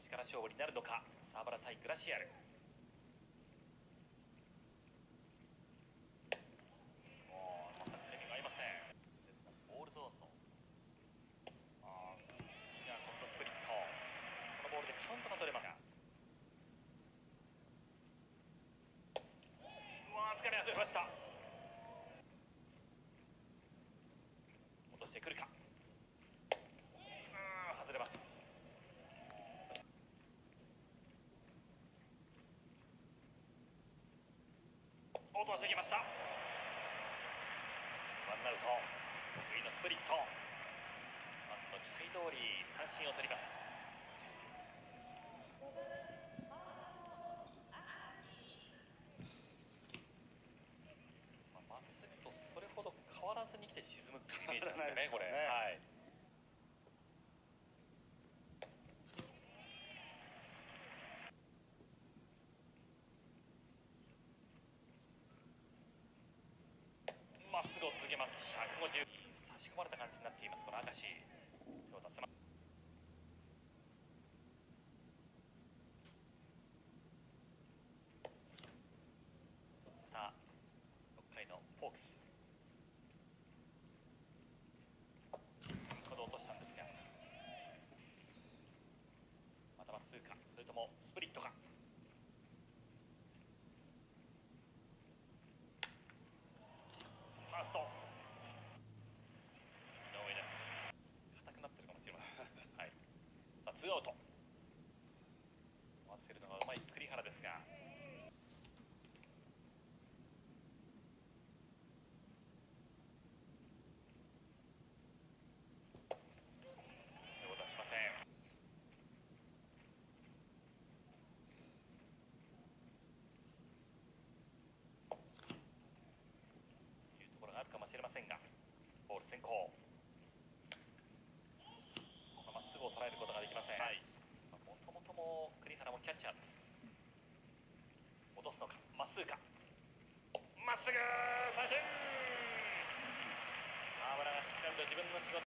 力勝負になるのか。沢村対グラシアル。もう全くタイミング合いません。ボールゾーンの次がコントスプリット。このボールでカウントが取れますが、疲れが出ました。落としてくるか。外れます。落としてきました。ワンアウト。得意のスプリット。ファンの期待通り三振を取ります。まっすぐとそれほど変わらずに来て沈むっていうイメージなんですかね、これ。はい。まっすぐを続けます。150差し込まれた感じになっています。この明石、手を出せます。つった6回のフォークス、これ落としたんですが、またまっすぐか、それともスプリットか。ファースト井上です。硬くなってるかもしれません。はい、さあツーアウト。合わせるのがうまい栗原ですが、手を出しません。あるかもしれませんが、ボール先行。このまっすぐを捉えることができません。もともとも栗原もキャッチャーです。戻すのか、まっすぐか、まっすぐ三振。沢村がしっかりと自分の仕事